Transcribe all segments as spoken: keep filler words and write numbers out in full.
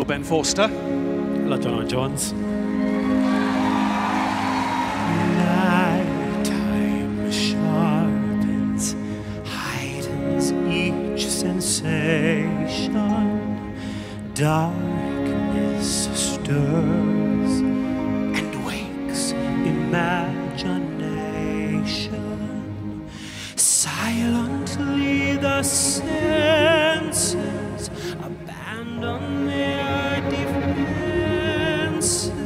Hello, Ben Forster. Hello, John Owen Johns. Nighttime sharpens, heightens each sensation. Darkness stirs and wakes imagination. Silently the senses abandon their defenses.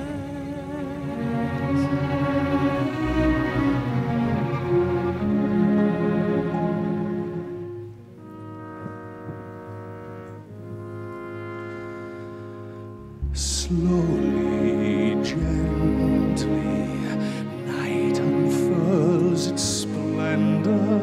Slowly, gently, night unfurls its splendor.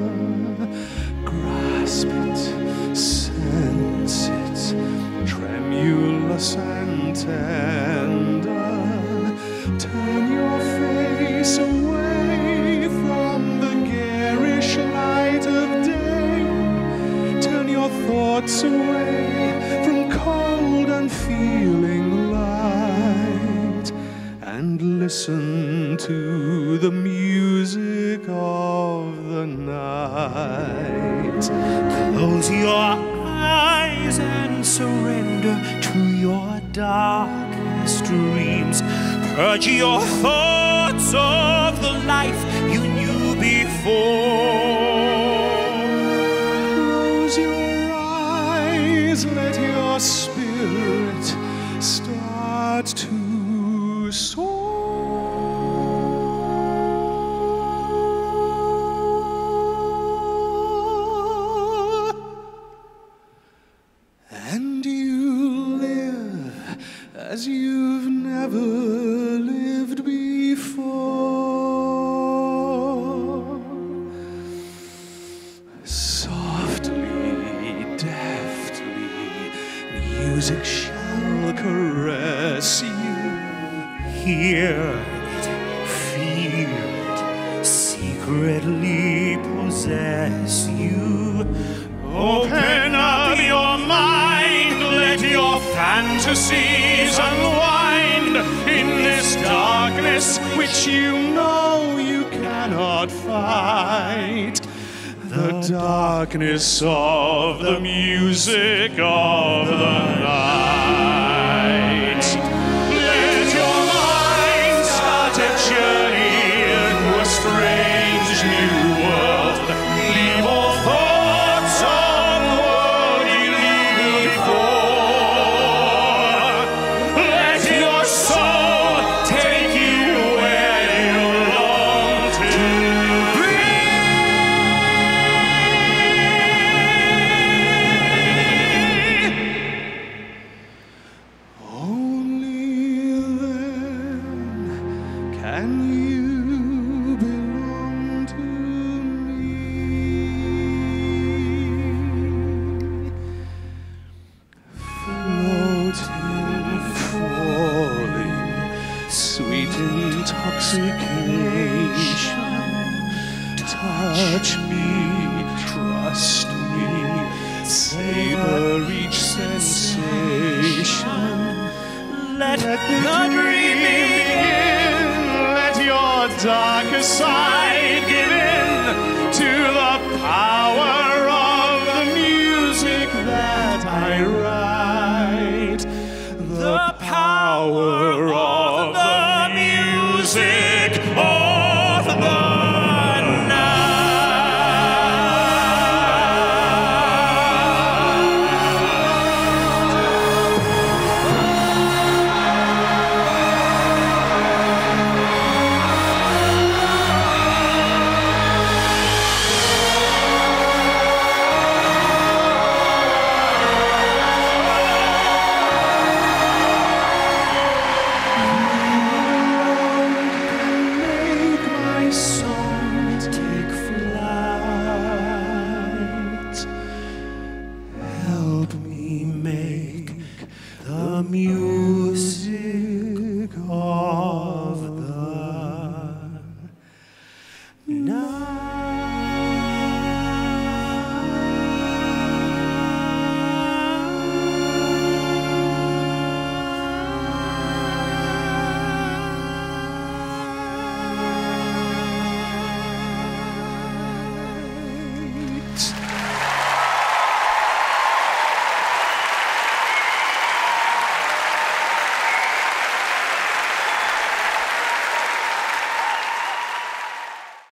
Grasp it, sense it, tremulous and tender. Turn your face away from the garish light of day. Turn your thoughts away from cold and feeling light, and listen to the music of the night. Close your eyes and surrender to your darkest dreams. Purge your thoughts of the life you knew before. Close your eyes, let your spirit start to soar. And you live as you've never lived before. Softly, deftly, music shall caress you. Hear it, feel it, secretly possess you. Open up your mind, let your fantasies unwind in this darkness which you know you cannot fight. The darkness of the music of the night.